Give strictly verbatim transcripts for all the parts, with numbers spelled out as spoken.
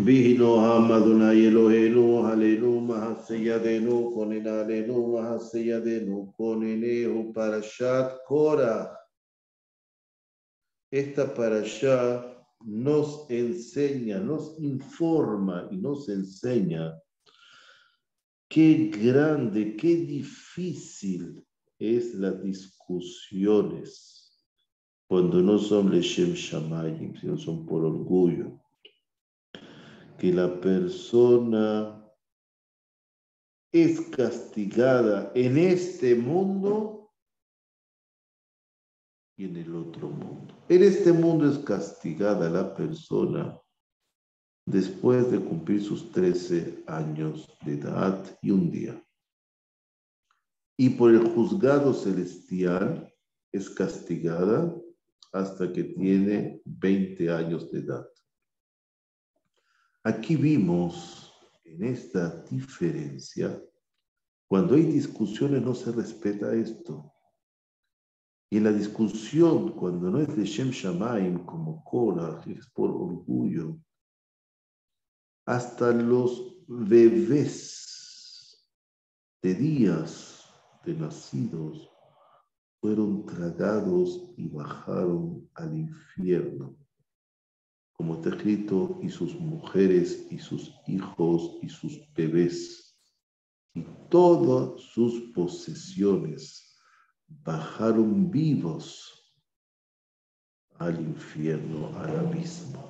Vihino Hamadunai Elohenu, Halenu, Mahaseyadenu, Konenalenu, Mahaseyadenu, Konenehu, Parashat Korah. Esta parashá nos enseña, nos informa y nos enseña qué grande, qué difícil es las discusiones cuando no son Leshem Shamayim, sino son por orgullo. Que la persona es castigada en este mundo y en el otro mundo. En este mundo es castigada la persona después de cumplir sus trece años de edad y un día. Y por el juzgado celestial es castigada hasta que tiene veinte años de edad. Aquí vimos en esta diferencia, cuando hay discusiones no se respeta esto. Y en la discusión, cuando no es de Shem Shamayim, como Korah, es por orgullo, hasta los bebés de días de nacidos fueron tragados y bajaron al infierno. Como está escrito, y sus mujeres, y sus hijos, y sus bebés, y todas sus posesiones bajaron vivos al infierno, al abismo.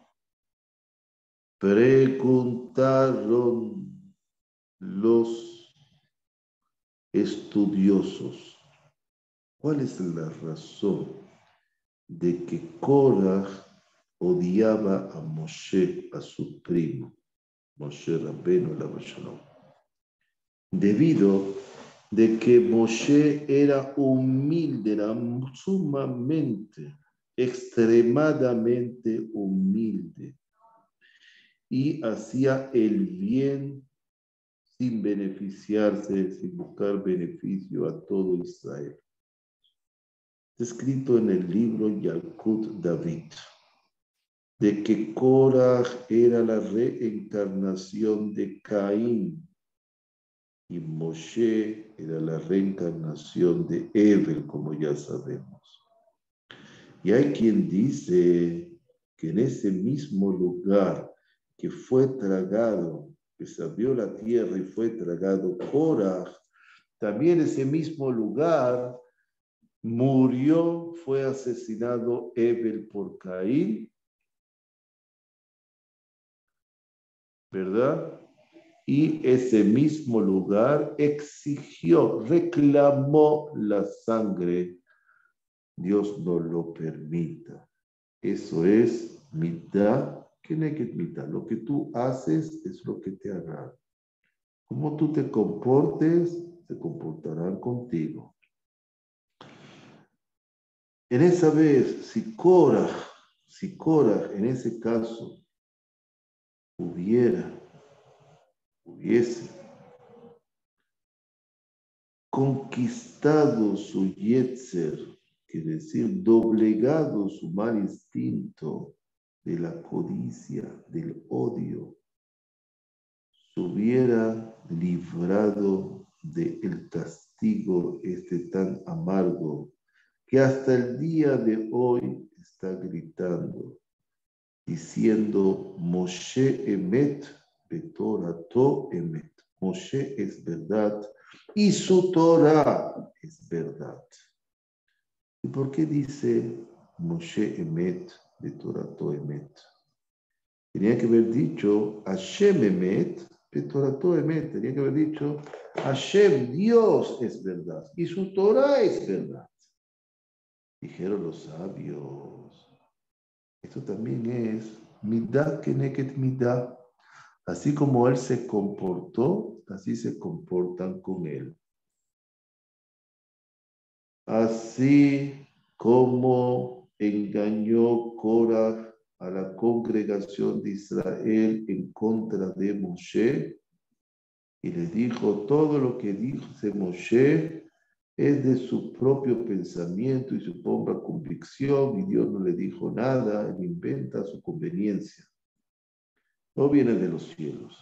Preguntaron los estudiosos, ¿cuál es la razón de que Korah odiaba a Moshe, a su primo, Moshe Rabbeinu Alav Shalom? Debido de que Moshe era humilde, era sumamente, extremadamente humilde y hacía el bien sin beneficiarse, sin buscar beneficio a todo Israel. Está escrito en el libro Yalkut David de que Korah era la reencarnación de Caín y Moshe era la reencarnación de Evel, como ya sabemos. Y hay quien dice que en ese mismo lugar que fue tragado, que se abrió la tierra y fue tragado Korah, también ese mismo lugar murió, fue asesinado Evel por Caín, ¿verdad? Y ese mismo lugar exigió, reclamó la sangre. Dios no lo permita. Eso es mitad, keneket mitad. Lo que tú haces es lo que te harán. Como tú te comportes, se comportarán contigo. En esa vez, si Korah, si Korah en ese caso hubiera, hubiese conquistado su yetzer, quiere decir doblegado su mal instinto de la codicia, del odio, se hubiera librado del castigo este tan amargo que hasta el día de hoy está gritando, diciendo Moshe Emet, Betorato Emet. Moshe es verdad y su Torah es verdad. ¿Y por qué dice Moshe Emet, Betorato Emet? Tenía que haber dicho Hashem Emet, Betorato Emet. Tenía que haber dicho Hashem, Dios es verdad y su Torah es verdad. Dijeron los sabios, esto también es Midah Keneket Midah. Así como él se comportó, así se comportan con él. Así como engañó Korah a la congregación de Israel en contra de Moshe, y le dijo, todo lo que dice Moshe es de su propio pensamiento y su propia convicción, y Dios no le dijo nada, él inventa su conveniencia. no viene de los cielos.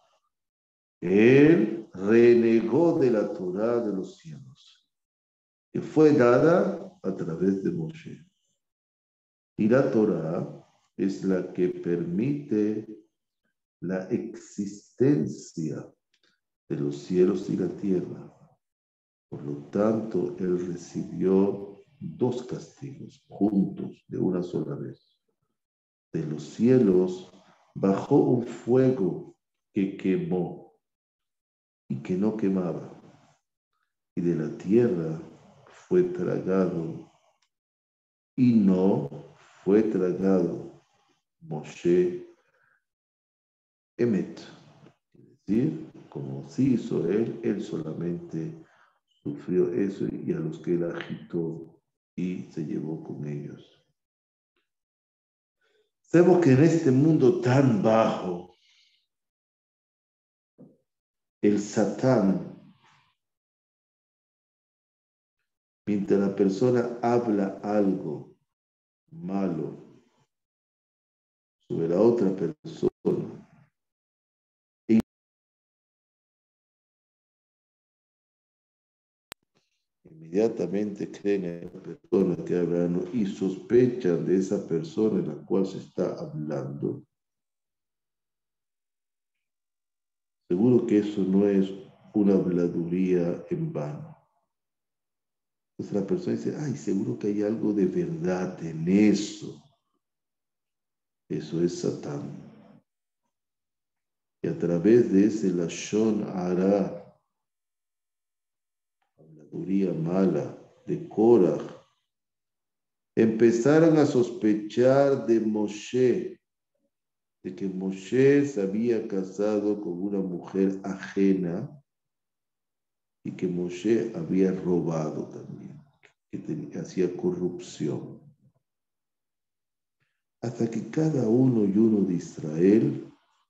Él renegó de la Torá de los cielos, que fue dada a través de Moshe. Y la Torá es la que permite la existencia de los cielos y la tierra. Por lo tanto, él recibió dos castigos juntos de una sola vez. De los cielos bajó un fuego que quemó y que no quemaba. Y de la tierra fue tragado y no fue tragado Moshe Emet. Es decir, como sí hizo él, él solamente sufrió eso y a los que él agitó y se llevó con ellos. Sabemos que en este mundo tan bajo, el Satán, mientras la persona habla algo malo sobre la otra persona, inmediatamente creen en la persona que habla y sospechan de esa persona en la cual se está hablando, seguro que eso no es una habladuría en vano. Entonces la persona dice, ay, seguro que hay algo de verdad en eso. Eso es Satán. Y a través de ese Lashon Hara, habladuría mala de Korah, empezaron a sospechar de Moshe, de que Moshe se había casado con una mujer ajena y que Moshe había robado también, que tenía, hacía corrupción. Hasta que cada uno y uno de Israel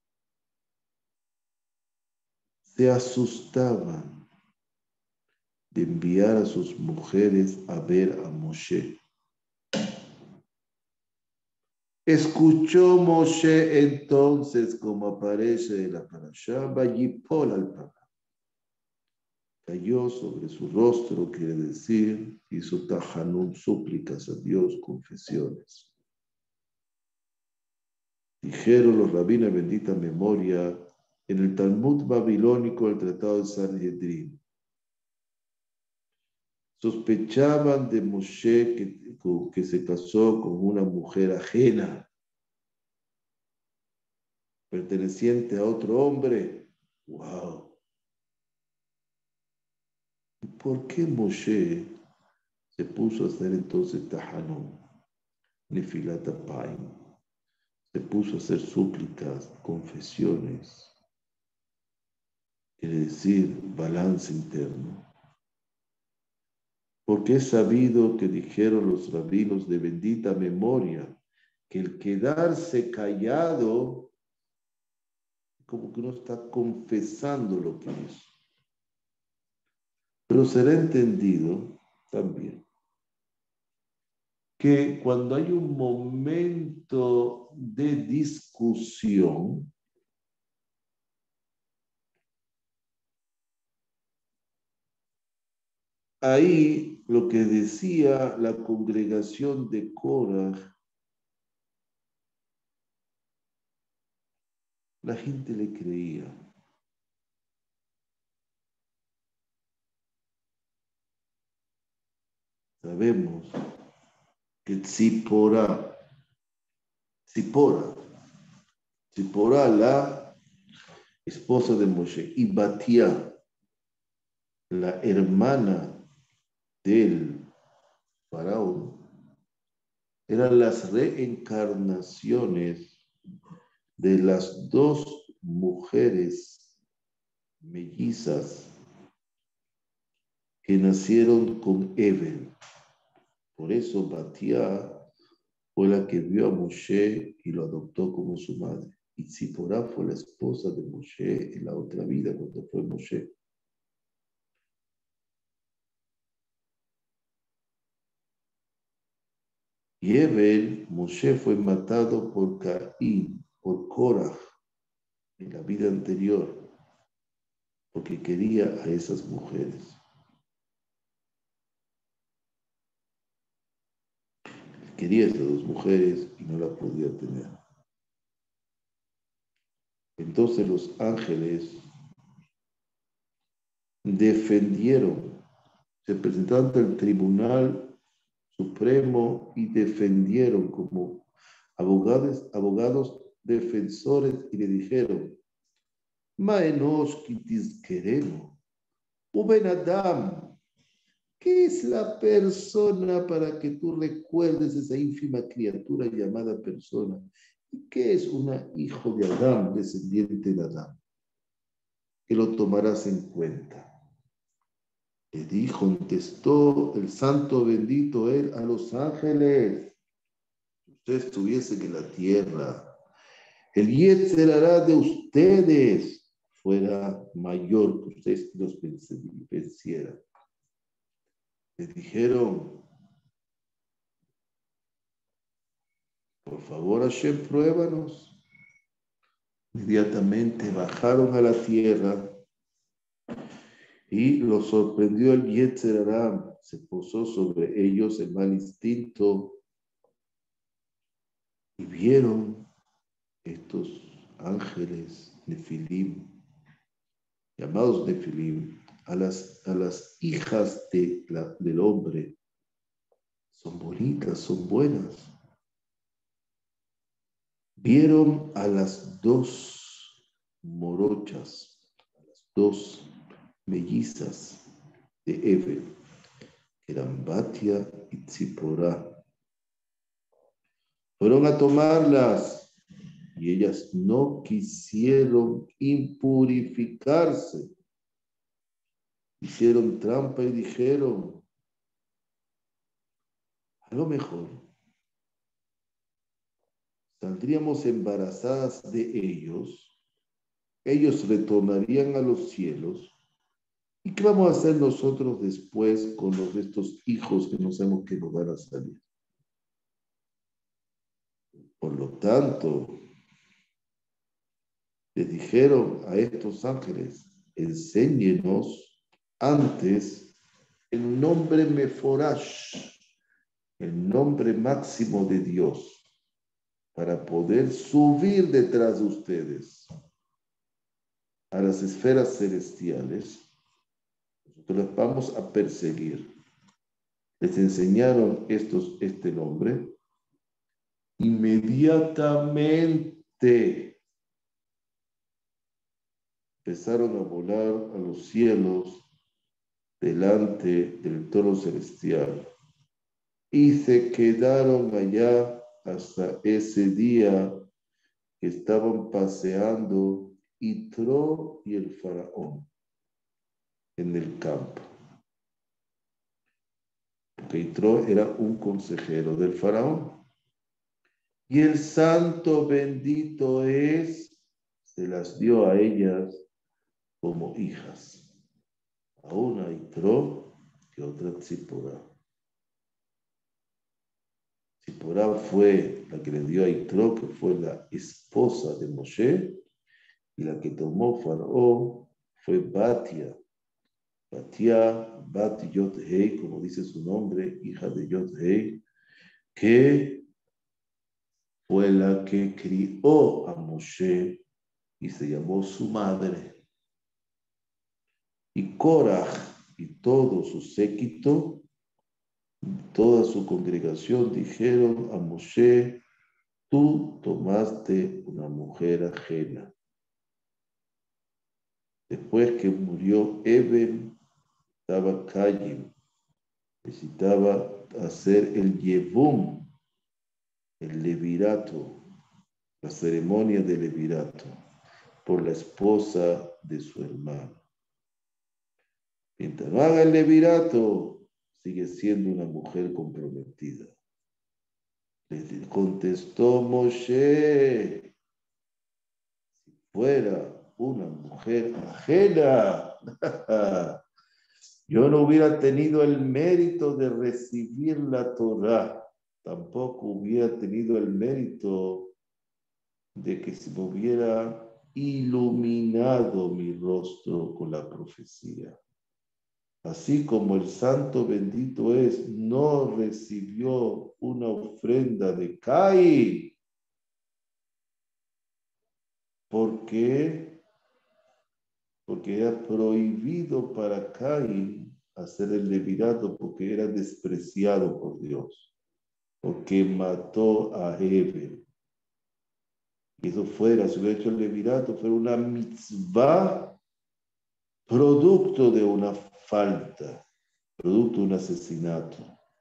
se asustaban de enviar a sus mujeres a ver a Moshe. Escuchó Moshe entonces, como aparece en la parashá, Vayipol al Pam. Cayó sobre su rostro, quiere decir, hizo tajanun, súplicas a Dios, confesiones. Dijeron los rabinos de bendita memoria en el Talmud babilónico del Tratado de Sanhedrin. Sospechaban de Moshe que, que se casó con una mujer ajena, perteneciente a otro hombre. ¡Wow! ¿Por qué Moshe se puso a hacer entonces tahanun, nefilat apayim? Se puso a hacer súplicas, confesiones, quiere decir balance interno. Porque es sabido que dijeron los rabinos de bendita memoria que el quedarse callado como que uno está confesando lo que hizo. Pero será entendido también que cuando hay un momento de discusión, ahí lo que decía la congregación de Korah, la gente le creía. Sabemos que Tzipora, Tzipora, Tzipora, la esposa de Moshe, y Batia, la hermana del faraón, eran las reencarnaciones de las dos mujeres mellizas que nacieron con Evel. Por eso Batia fue la que vio a Moshe y lo adoptó como su madre. Y Tzipora fue la esposa de Moshe en la otra vida cuando fue Moshe. Y Evel, Moshe fue matado por Caín, por Korah, en la vida anterior, porque quería a esas mujeres. Quería a esas dos mujeres y no las podía tener. Entonces los ángeles defendieron, se presentaron ante el Tribunal Supremo y defendieron como abogados, abogados defensores y le dijeron: Maenosh kitis queremos, Uben Adam, ¿qué es la persona para que tú recuerdes esa ínfima criatura llamada persona? ¿Y qué es un hijo de Adán, descendiente de Adán? Que lo tomarás en cuenta. Le dijo, contestó el santo bendito él a los ángeles: si ustedes estuviesen en la tierra, el Yetzer Hará de ustedes fuera mayor que ustedes los vencieran. Le dijeron: por favor, Hashem, pruébanos. Inmediatamente bajaron a la tierra y los sorprendió el Yetzer Hará. Se posó sobre ellos el mal instinto y vieron estos ángeles Nefilim, llamados Nefilim, a las, a las hijas de la, del hombre. Son bonitas, son buenas. Vieron a las dos morochas, a las dos mellizas de Evel, que eran Batia y Tzipora. Fueron a tomarlas y ellas no quisieron impurificarse. Hicieron trampa y dijeron: a lo mejor saldríamos embarazadas de ellos, ellos retornarían a los cielos. ¿Y qué vamos a hacer nosotros después con los de estos hijos que no sabemos que nos van a salir? Por lo tanto, les dijeron a estos ángeles: enséñenos antes el nombre Meforash, el nombre máximo de Dios, para poder subir detrás de ustedes a las esferas celestiales. Nosotros las vamos a perseguir. Les enseñaron estos, este nombre. Inmediatamente empezaron a volar a los cielos delante del trono celestial y se quedaron allá hasta ese día que estaban paseando Yitro y el faraón en el campo. Porque Yitro era un consejero del faraón. Y el santo bendito es, se las dio a ellas como hijas. A una Yitro y a otra Tzipora. Tzipora fue la que le dio a Yitro, que fue la esposa de Moshe, y la que tomó Faraón fue Batia. Batia, Bat Yod Hei, como dice su nombre, hija de Yod Hei, que fue la que crió a Moshe y se llamó su madre. Y Korah y todo su séquito, toda su congregación dijeron a Moshe: tú tomaste una mujer ajena. Después que murió Eben, estaba Caín, necesitaba hacer el Yevum, el levirato, la ceremonia de levirato, por la esposa de su hermano. Mientras no haga el levirato, sigue siendo una mujer comprometida. Le contestó Moshe: si fuera una mujer ajena, yo no hubiera tenido el mérito de recibir la Torá, tampoco hubiera tenido el mérito de que se me hubiera iluminado mi rostro con la profecía. Así como el santo bendito es, no recibió una ofrenda de Caín. ¿Por qué? Porque era prohibido para Caín hacer el levirato porque era despreciado por Dios, porque mató a Hebel. Y eso fuera, si hubiera hecho el levirato, fuera una mitzvah producto de una falta, producto de un asesinato.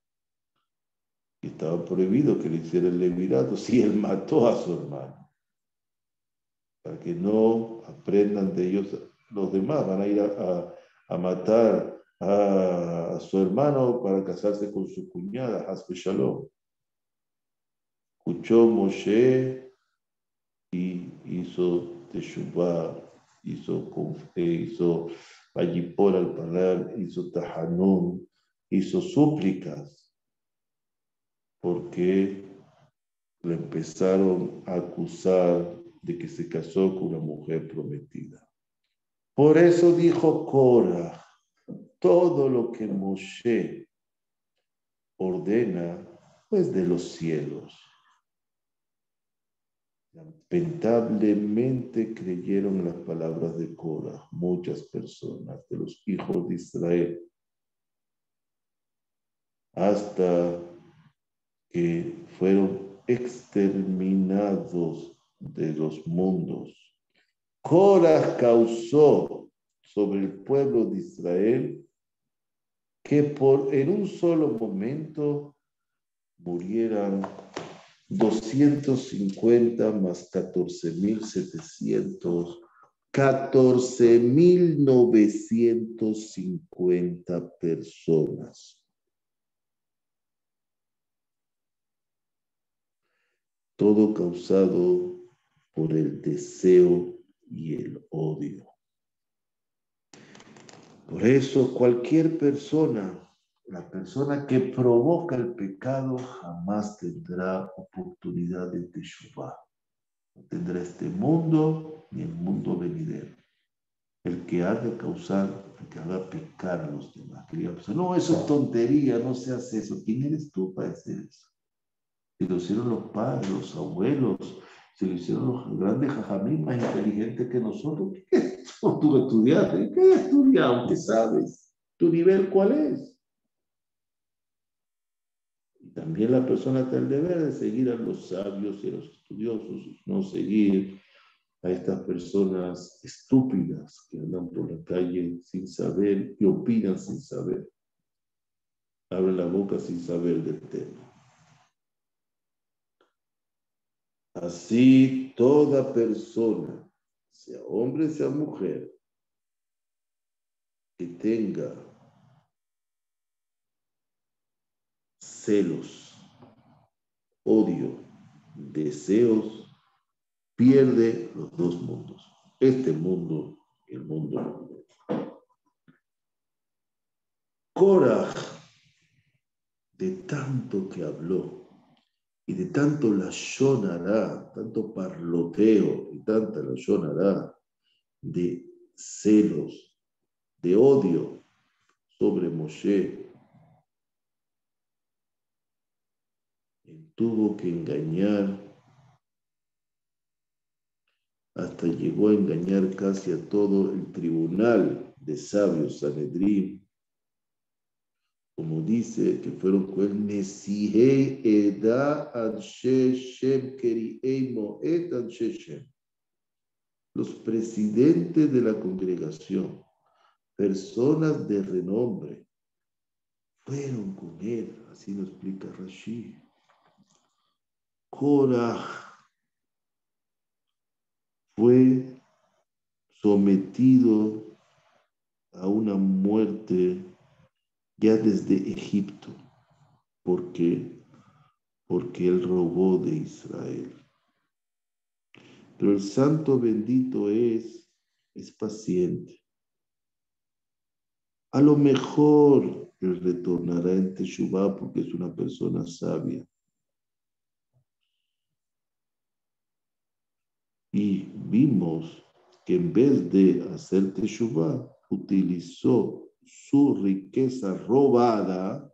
Y estaba prohibido que le hiciera el levirato si él mató a su hermano. Para que no aprendan de ellos los demás, van a ir a, a, a matar a, a su hermano para casarse con su cuñada, Hasbe Shalom. Escuchó Moshe y hizo Teshuvah, hizo, hizo Vayipor al parar, hizo Tahanun, hizo súplicas, porque le empezaron a acusar de que se casó con una mujer prometida. Por eso dijo Cora, todo lo que Moshe ordena, pues de los cielos. Lamentablemente creyeron en las palabras de Cora muchas personas de los hijos de Israel, hasta que fueron exterminados de los mundos. Cora causó sobre el pueblo de Israel que por en un solo momento murieran doscientos cincuenta más catorce mil setecientos, catorce mil novecientos cincuenta personas. Todo causado por el deseo y el odio. Por eso cualquier persona, la persona que provoca el pecado, jamás tendrá oportunidad de teshuvah. No tendrá este mundo ni el mundo venidero. El que haga causar, el que haga pecar a los demás. Que diga, no, eso es tontería, no se hace eso. ¿Quién eres tú para decir eso? Si lo hicieron los padres, los abuelos, si lo hicieron los grandes jajamín más inteligentes que nosotros, ¿qué tú estudiaste? ¿Qué estudiado? ¿Qué sabes? ¿Tu nivel cuál es? Y también la persona tiene el deber de seguir a los sabios y a los estudiosos, no seguir a estas personas estúpidas que andan por la calle sin saber y opinan sin saber. Abren la boca sin saber del tema. Así toda persona, sea hombre, sea mujer, que tenga celos, odio, deseos, pierde los dos mundos. Este mundo y el mundo. Korah, de tanto que habló, y de tanto lashon hará, tanto parloteo y tanta lashon hará, de celos, de odio sobre Moshe, él tuvo que engañar, hasta llegó a engañar casi a todo el tribunal de sabios Sanedrín, como dice que fueron con el Nesihei Eda Anshe Shem Keriei Moed Anshe Shem, los presidentes de la congregación, personas de renombre, fueron con él, así lo explica Rashi. Korah fue sometido a una muerte ya desde Egipto. ¿Por qué? Porque él robó de Israel. Pero el santo bendito es, es paciente. A lo mejor él retornará en Teshuvah porque es una persona sabia. Y vimos que en vez de hacer teshuvá, utilizó su riqueza robada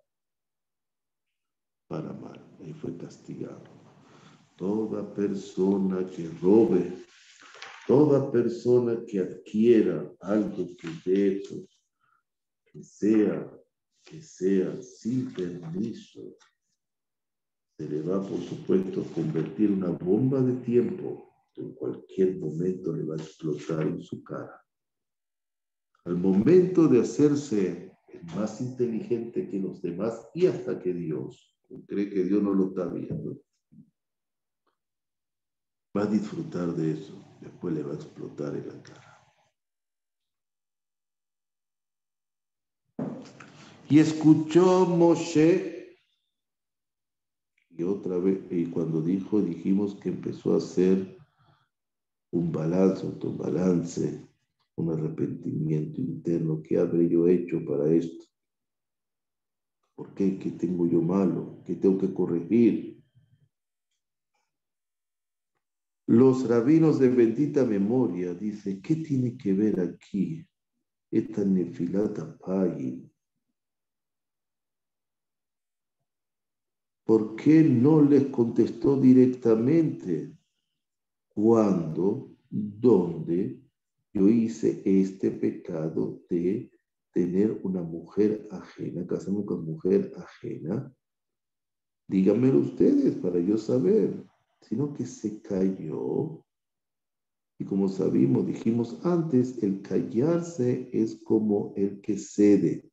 para mal. Y fue castigado. Toda persona que robe, toda persona que adquiera algo que de eso, que sea, que sea sin permiso, se le va, por supuesto, a convertir en una bomba de tiempo. En cualquier momento le va a explotar en su cara. Al momento de hacerse más inteligente que los demás y hasta que Dios, cree que Dios no lo está viendo, va a disfrutar de eso, después le va a explotar en la cara. Y escuchó Moshe, y otra vez, y cuando dijo, dijimos que empezó a hacer un balance, otro balance, un arrepentimiento interno. ¿Qué habré yo hecho para esto? ¿Por qué? ¿Qué tengo yo malo? ¿Qué tengo que corregir? Los rabinos de bendita memoria dicen, ¿qué tiene que ver aquí esta nefilata pagi? ¿Por qué no les contestó directamente? ¿Cuándo? ¿Dónde yo hice este pecado de tener una mujer ajena, casarme con mujer ajena? Díganmelo ustedes para yo saber. Sino que se cayó. Y como sabimos, dijimos antes, el callarse es como el que cede,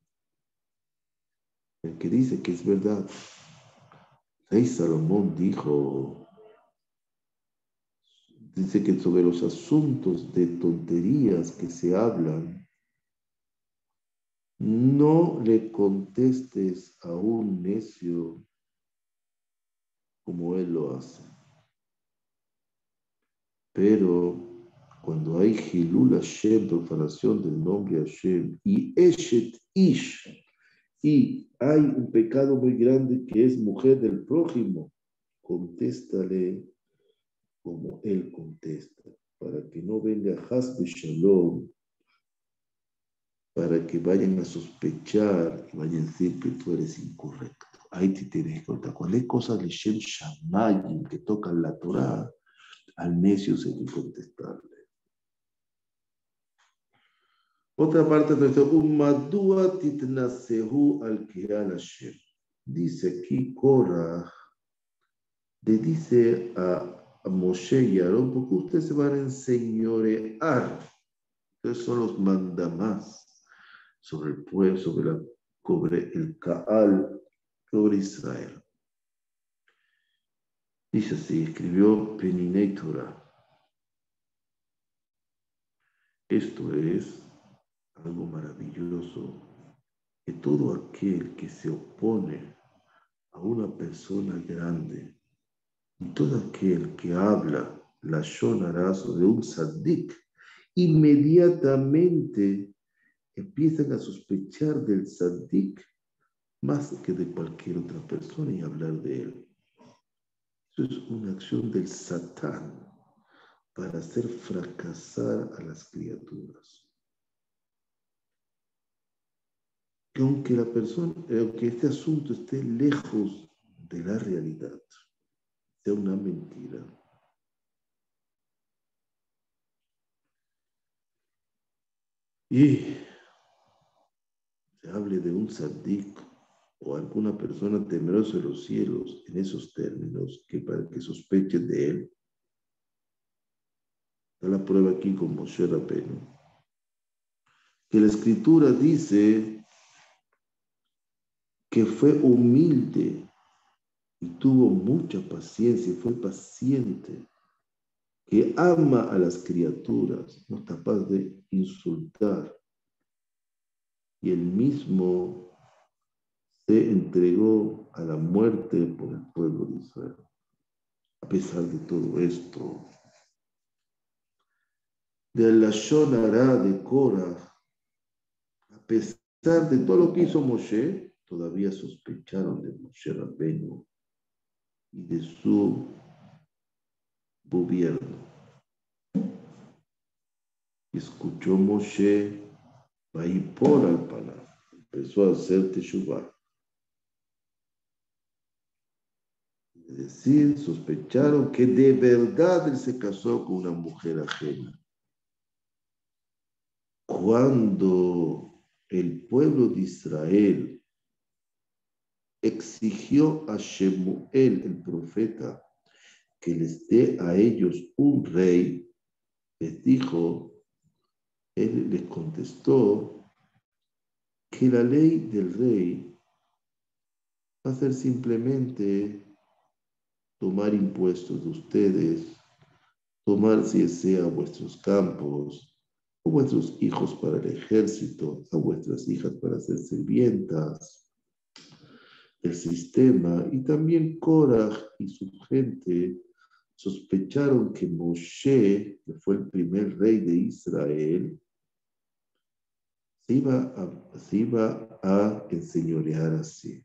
el que dice que es verdad. Rey Salomón dijo, dice que sobre los asuntos de tonterías que se hablan, no le contestes a un necio como él lo hace. Pero cuando hay Hilul Hashem, profanación del nombre Hashem, y Eshet Ish, y hay un pecado muy grande que es mujer del prójimo, contéstale como él contesta, para que no venga Hasbe Shalom, para que vayan a sospechar y vayan a decir que tú eres incorrecto. Ahí te tienes que contar. Cuando hay cosas de Shem Shamayim que tocan la Torah, al necio se le contestarle. Otra parte dice, Umadua titnasehu al Kial Hashem. Dice aquí Korah, le dice a, a Moshe y Aarón, porque ustedes se van a enseñorear. Ustedes son los mandamás sobre el pueblo, sobre, la, sobre el Kaal, sobre Israel. Dice así, escribió Peninei Torah. Esto es algo maravilloso, que todo aquel que se opone a una persona grande y todo aquel que habla la shonarazo de un saddik, inmediatamente empiezan a sospechar del saddik más que de cualquier otra persona y hablar de él. Eso es una acción del Satán para hacer fracasar a las criaturas. Que aunque la persona, aunque este asunto esté lejos de la realidad, sea una mentira, y se hable de un saddik o alguna persona temerosa de los cielos en esos términos, que para que sospechen de él, da la prueba aquí con Moshe Rabbeinu, que la escritura dice que fue humilde y tuvo mucha paciencia, fue paciente, que ama a las criaturas, no es capaz de insultar, y él mismo se entregó a la muerte por el pueblo de Israel. A pesar de todo esto, de la Shonara de Korah, a pesar de todo lo que hizo Moshe, todavía sospecharon de Moshe Rabbeinu y de su gobierno. escuchó Moshe, Vaipor al Paná, empezó a hacer Teshuvah. Es decir, sospecharon que de verdad él se casó con una mujer ajena. Cuando el pueblo de Israel exigió a Shemuel, el profeta, que les dé a ellos un rey, les dijo, él les contestó que la ley del rey va a ser simplemente tomar impuestos de ustedes, tomar si sea vuestros campos, o vuestros hijos para el ejército, a vuestras hijas para ser sirvientas del sistema. Y también Korah y su gente sospecharon que Moshe, que fue el primer rey de Israel, se iba a, se iba a enseñorear así.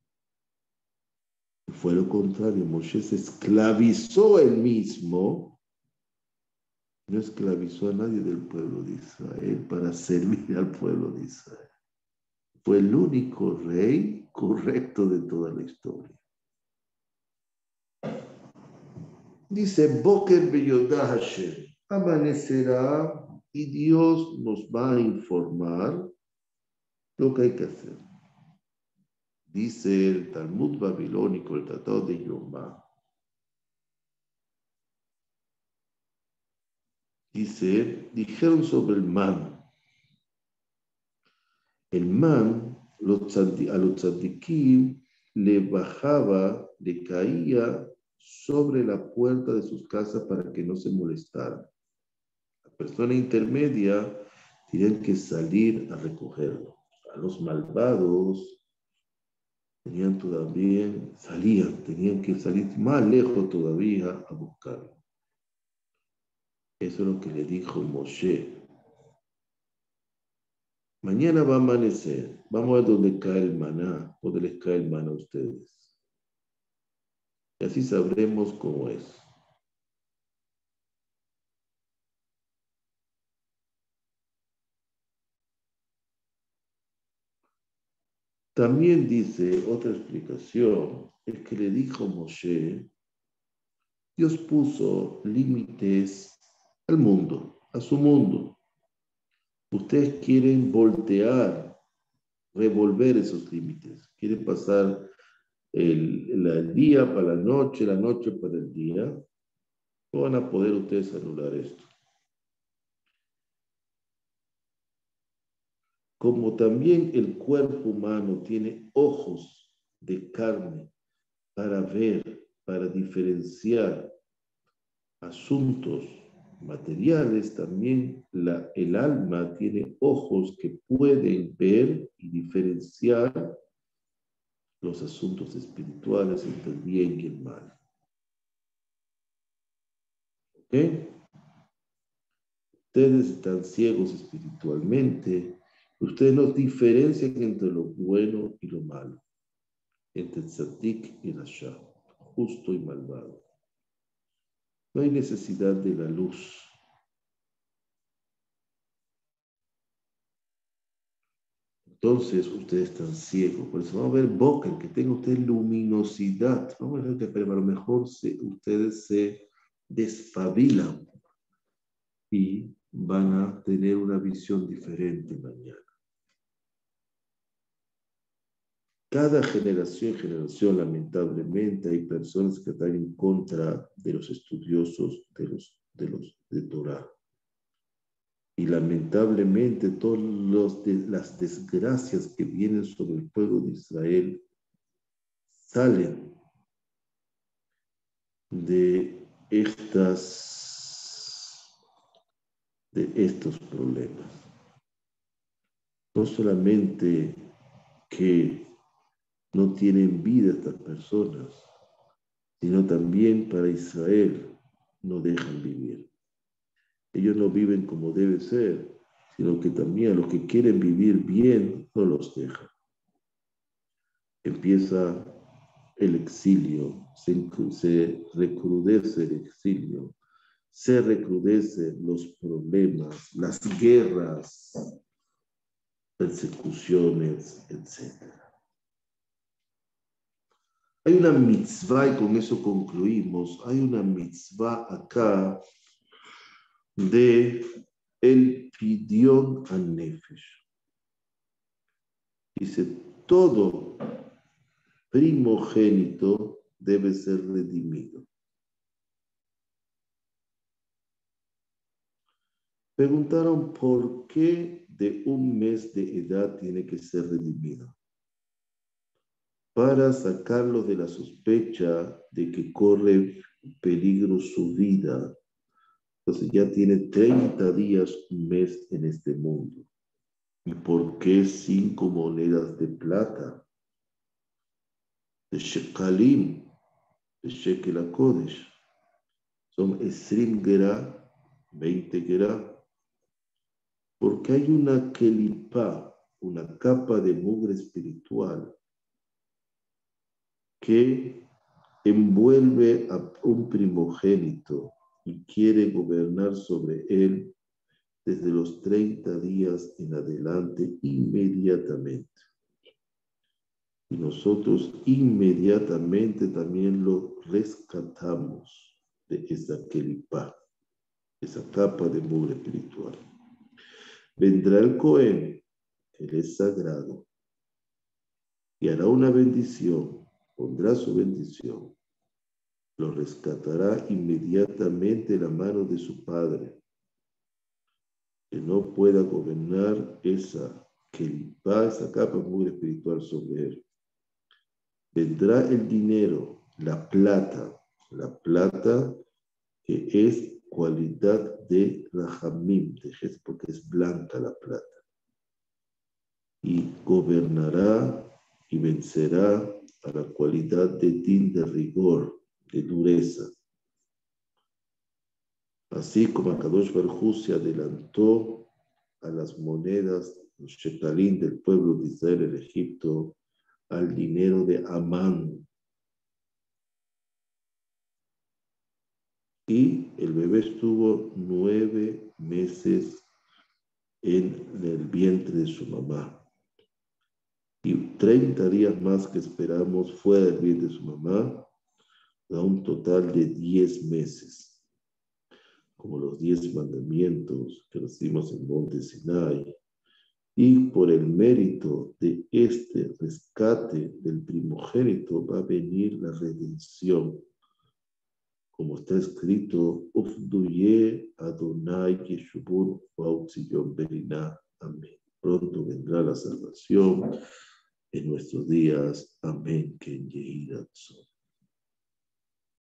Fue lo contrario, Moshe se esclavizó él mismo, no esclavizó a nadie del pueblo de Israel para servir al pueblo de Israel. Fue el único rey correcto de toda la historia. Dice, Boker Beyodah Hashem, amanecerá y Dios nos va a informar lo que hay que hacer. Dice el Talmud babilónico, el Tratado de Yomá. Dice, dijeron sobre el man. El man, los, a los tzadikim le bajaba, le caía sobre la puerta de sus casas para que no se molestaran. La persona intermedia tenían que salir a recogerlo. A los malvados tenían todavía, salían, tenían que salir más lejos todavía a buscarlo. Eso es lo que le dijo Moshe. Mañana va a amanecer. Vamos a ver dónde cae el maná, dónde les cae el maná a ustedes. Y así sabremos cómo es. También dice otra explicación, el que le dijo Moshe, Dios puso límites al mundo, a su mundo. Ustedes quieren voltear, revolver esos límites. Quieren pasar el, el día para la noche, la noche para el día. No van a poder ustedes anular esto. Como también el cuerpo humano tiene ojos de carne para ver, para diferenciar asuntos materiales, también la, el alma tiene ojos que pueden ver y diferenciar los asuntos espirituales entre el bien y el mal. ¿Ok? Ustedes están ciegos espiritualmente. Ustedes no diferencian entre lo bueno y lo malo, entre tzadik y rasha, justo y malvado. No hay necesidad de la luz. Entonces, ustedes están ciegos. Por eso vamos a ver boca, que tenga usted luminosidad. Vamos a ver que a lo mejor se, ustedes se despabilan y van a tener una visión diferente mañana. Cada generación, generación, lamentablemente, hay personas que están en contra de los estudiosos de los de los de Torah. Y lamentablemente, todas las desgracias que vienen sobre el pueblo de Israel salen de estas de estos problemas. No solamente que no tienen vida estas personas, sino también para Israel no dejan vivir. Ellos no viven como debe ser, sino que también a los que quieren vivir bien no los dejan. Empieza el exilio, se, se recrudece el exilio, se recrudecen los problemas, las guerras, persecuciones, etcétera. Hay una mitzvah, y con eso concluimos, hay una mitzvah acá de el Pidyon HaNefesh. Dice, todo primogénito debe ser redimido. Preguntaron por qué de un mes de edad tiene que ser redimido. Para sacarlo de la sospecha de que corre peligro su vida. Entonces ya tiene treinta días, un mes en este mundo. ¿Y por qué cinco monedas de plata? De Shekalim, de Shekel HaKodesh. Son Esrim Gerá, veinte Gerá. Porque hay una kelipá, una capa de mugre espiritual que envuelve a un primogénito y quiere gobernar sobre él desde los treinta días en adelante inmediatamente. Y nosotros inmediatamente también lo rescatamos de esa kelipá, esa capa de mugre espiritual. Vendrá el Cohen, él es sagrado, y hará una bendición, pondrá su bendición, lo rescatará inmediatamente la mano de su padre, que no pueda gobernar esa kelipá, esa capa muy espiritual sobre él. Vendrá el dinero, la plata, la plata que es cualidad de Rahamim, porque es blanca la plata. Y gobernará y vencerá a la cualidad de din, de rigor, de dureza. Así como Akadosh Baruj Hu se adelantó a las monedas, los shekalín del pueblo de Israel en Egipto, al dinero de Amán. Y el bebé estuvo nueve meses en el vientre de su mamá. Y treinta días más que esperamos fuera del vientre de su mamá, da un total de diez meses. Como los diez mandamientos que recibimos en Monte Sinai. Y por el mérito de este rescate del primogénito va a venir la redención. Como está escrito, Ufduye Adonai Yeshubun Bautzillon Beriná. Amén. Pronto vendrá la salvación en nuestros días. Amén. Que en Yehirat son.